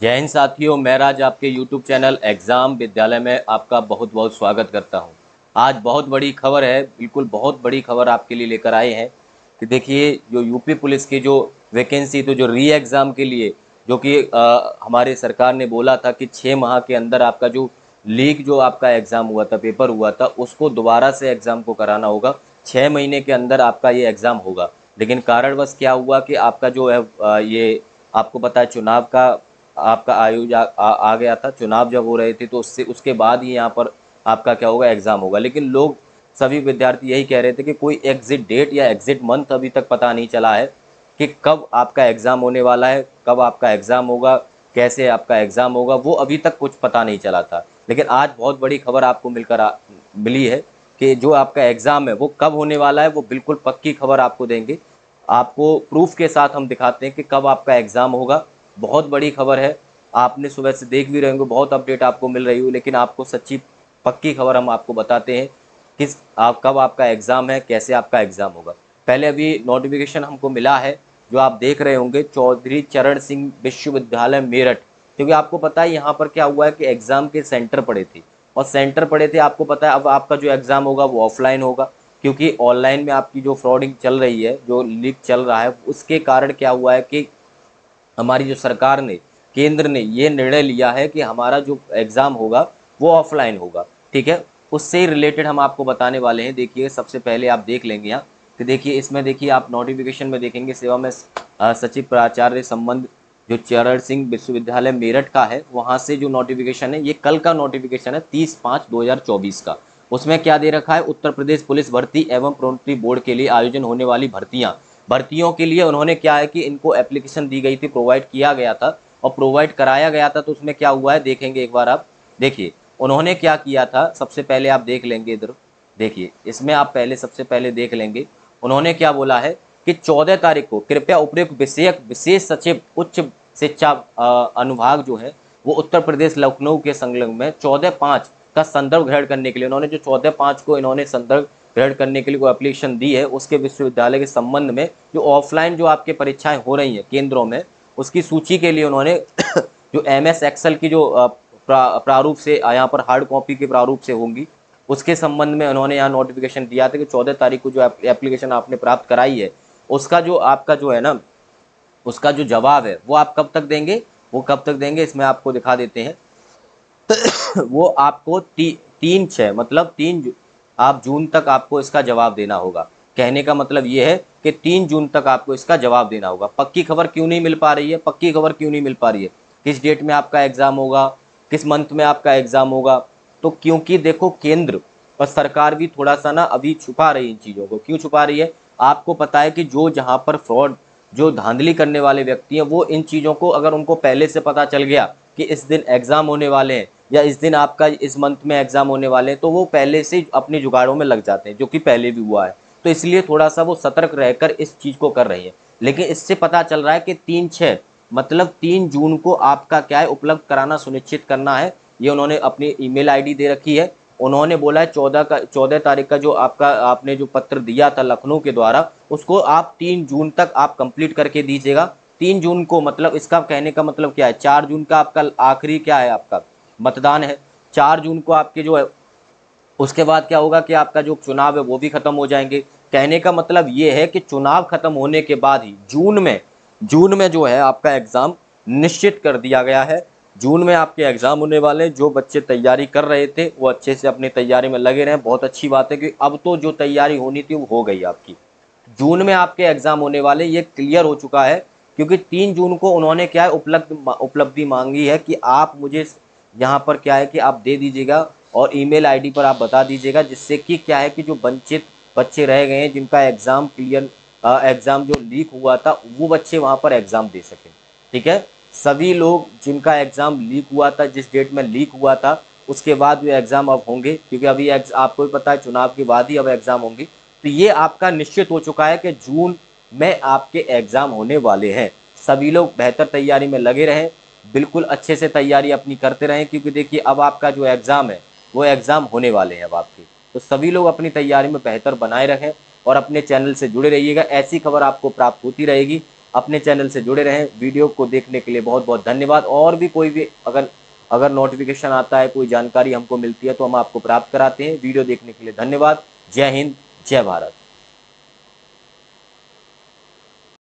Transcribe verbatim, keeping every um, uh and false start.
जय हिंद साथियों, मैं राज आपके यूट्यूब चैनल एग्ज़ाम विद्यालय में आपका बहुत बहुत स्वागत करता हूं। आज बहुत बड़ी खबर है, बिल्कुल बहुत बड़ी खबर आपके लिए लेकर आए हैं कि देखिए जो यूपी पुलिस की जो वैकेंसी तो जो री एग्ज़ाम के लिए जो कि अ, हमारे सरकार ने बोला था कि छः माह के अंदर आपका जो लीक जो आपका एग्ज़ाम हुआ था, पेपर हुआ था, उसको दोबारा से एग्ज़ाम को कराना होगा। छः महीने के अंदर आपका ये एग्ज़ाम होगा। लेकिन कारणवश क्या हुआ कि आपका जो है अ, ये आपको पता है चुनाव का आपका आयु आ, आ, आ गया था। चुनाव जब हो रहे थे तो उससे उसके बाद ही यहाँ पर आपका क्या होगा, एग्ज़ाम होगा। लेकिन लोग सभी विद्यार्थी यही कह रहे थे कि कोई एग्जिट डेट या एग्जिट मंथ अभी तक पता नहीं चला है कि कब आपका एग्ज़ाम होने वाला है, कब आपका एग्ज़ाम होगा, कैसे आपका एग्ज़ाम होगा, वो अभी तक कुछ पता नहीं चला था। लेकिन आज बहुत बड़ी खबर आपको मिलकर आ, मिली है कि जो आपका एग्ज़ाम है वो कब होने वाला है, वो बिल्कुल पक्की खबर आपको देंगे। आपको प्रूफ के साथ हम दिखाते हैं कि कब आपका एग्ज़ाम होगा। बहुत बड़ी खबर है। आपने सुबह से देख भी रहे होंगे, बहुत अपडेट आपको मिल रही हो, लेकिन आपको सच्ची पक्की खबर हम आपको बताते हैं किस आप कब आपका एग्ज़ाम है, कैसे आपका एग्ज़ाम होगा। पहले अभी नोटिफिकेशन हमको मिला है, जो आप देख रहे होंगे, चौधरी चरण सिंह विश्वविद्यालय मेरठ। क्योंकि आपको पता है यहाँ पर क्या हुआ है कि एग्ज़ाम के सेंटर पड़े थे, और सेंटर पड़े थे, आपको पता है अब आपका जो एग्ज़ाम होगा वो ऑफलाइन होगा। क्योंकि ऑनलाइन में आपकी जो फ्रॉडिंग चल रही है, जो लीक चल रहा है, उसके कारण क्या हुआ है कि हमारी जो सरकार ने, केंद्र ने ये निर्णय लिया है कि हमारा जो एग्ज़ाम होगा वो ऑफलाइन होगा। ठीक है, उससे ही रिलेटेड हम आपको बताने वाले हैं। देखिए, सबसे पहले आप देख लेंगे यहाँ कि देखिए इसमें देखिए आप नोटिफिकेशन में देखेंगे, सेवा में अ, सचिव प्राचार्य संबंध जो चरण सिंह विश्वविद्यालय मेरठ का है, वहाँ से जो नोटिफिकेशन है, ये कल का नोटिफिकेशन है, तीस पाँच दो हज़ार चौबीस का। उसमें क्या दे रखा है, उत्तर प्रदेश पुलिस भर्ती एवं प्रोन्नति बोर्ड के लिए आयोजन होने वाली भर्तियां भर्तियों के लिए उन्होंने क्या है कि इनको एप्लीकेशन दी गई थी, प्रोवाइड किया गया था और प्रोवाइड कराया गया था। तो उसमें क्या हुआ है देखेंगे एक बार आप। देखिए उन्होंने क्या किया था, सबसे पहले आप देख लेंगे इधर। देखिए इसमें आप पहले सबसे पहले देख लेंगे उन्होंने क्या बोला है कि चौदह तारीख को कृपया उपयुक्त विषयक विशेष सचिव उच्च शिक्षा अ, अनुभाग जो है वो उत्तर प्रदेश लखनऊ के संलग्न में चौदह पाँच का संदर्भ ग्रहण करने के लिए, उन्होंने जो चौदह पाँच को इन्होंने संदर्भ ग्रहण करने के लिए कोई एप्लीकेशन दी है, उसके विश्वविद्यालय के संबंध में जो ऑफलाइन जो आपके परीक्षाएं हो रही हैं केंद्रों में, उसकी सूची के लिए उन्होंने जो एम एस एक्सल की जो अ, प्रा, प्रारूप से यहाँ पर हार्ड कॉपी के प्रारूप से होंगी, उसके संबंध में उन्होंने यहाँ नोटिफिकेशन दिया था कि चौदह तारीख को जो एप्लीकेशन आपने प्राप्त कराई है, उसका जो आपका जो है ना, उसका जो जवाब है वो आप कब तक देंगे, वो कब तक देंगे इसमें आपको दिखा देते हैं। वो आपको ती, तीन छः मतलब तीन जू- आप जून तक आपको इसका जवाब देना होगा। कहने का मतलब ये है कि तीन जून तक आपको इसका जवाब देना होगा। पक्की खबर क्यों नहीं मिल पा रही है, पक्की खबर क्यों नहीं मिल पा रही है, किस डेट में आपका एग्ज़ाम होगा, किस मंथ में आपका एग्ज़ाम होगा। तो क्योंकि देखो केंद्र और सरकार भी थोड़ा सा ना अभी छुपा रही है इन चीज़ों को। क्यों छुपा रही है, आपको पता है कि जो जहाँ पर फ्रॉड जो धांधली करने वाले व्यक्ति हैं, वो इन चीज़ों को अगर उनको पहले से पता चल गया कि इस दिन एग्ज़ाम होने वाले हैं या इस दिन आपका इस मंथ में एग्ज़ाम होने वाले हैं, तो वो पहले से अपनी जुगाड़ों में लग जाते हैं, जो कि पहले भी हुआ है। तो इसलिए थोड़ा सा वो सतर्क रहकर इस चीज़ को कर रही है। लेकिन इससे पता चल रहा है कि तीन छः मतलब तीन जून को आपका क्या है, उपलब्ध कराना सुनिश्चित करना है। ये उन्होंने अपनी ईमेल आईडी दे रखी है। उन्होंने बोला है चौदह का चौदह तारीख का जो आपका आपने जो पत्र दिया था लखनऊ के द्वारा, उसको आप तीन जून तक आप कंप्लीट करके दीजिएगा। तीन जून को मतलब इसका कहने का मतलब क्या है, चार जून का आपका आखिरी क्या है, आपका मतदान है। चार जून को आपके जो है उसके बाद क्या होगा कि आपका जो चुनाव है वो भी खत्म हो जाएंगे। कहने का मतलब ये है कि चुनाव खत्म होने के बाद ही जून में जून में जो है आपका एग्ज़ाम निश्चित कर दिया गया है। जून में आपके एग्ज़ाम होने वाले। जो बच्चे तैयारी कर रहे थे वो अच्छे से अपनी तैयारी में लगे रहें। बहुत अच्छी बात है कि अब तो जो तैयारी होनी थी वो हो गई आपकी। जून में आपके एग्ज़ाम होने वाले, ये क्लियर हो चुका है। क्योंकि तीन जून को उन्होंने क्या है उपलब्ध उपलब्धि मांगी है कि आप मुझे यहाँ पर क्या है कि आप दे दीजिएगा और ईमेल आईडी पर आप बता दीजिएगा, जिससे कि क्या है कि जो वंचित बच्चे रह गए हैं जिनका एग्ज़ाम क्लियर एग्ज़ाम जो लीक हुआ था, वो बच्चे वहाँ पर एग्ज़ाम दे सकें। ठीक है, सभी लोग जिनका एग्ज़ाम लीक हुआ था, जिस डेट में लीक हुआ था उसके बाद वो एग्ज़ाम अब होंगे, क्योंकि अभी आपको भी पता है चुनाव के बाद ही अब एग्ज़ाम होंगे। तो ये आपका निश्चित हो चुका है कि जून में आपके एग्ज़ाम होने वाले हैं। सभी लोग बेहतर तैयारी में लगे रहें, बिल्कुल अच्छे से तैयारी अपनी करते रहें, क्योंकि देखिए अब आपका जो एग्ज़ाम है वो एग्ज़ाम होने वाले हैं अब आपके। तो सभी लोग अपनी तैयारी में बेहतर बनाए रखें और अपने चैनल से जुड़े रहिएगा। ऐसी खबर आपको प्राप्त होती रहेगी। अपने चैनल से जुड़े रहें। वीडियो को देखने के लिए बहुत बहुत धन्यवाद। और भी कोई भी अगर अगर नोटिफिकेशन आता है, कोई जानकारी हमको मिलती है तो हम आपको प्राप्त कराते हैं। वीडियो देखने के लिए धन्यवाद। जय हिंद, जय भारत।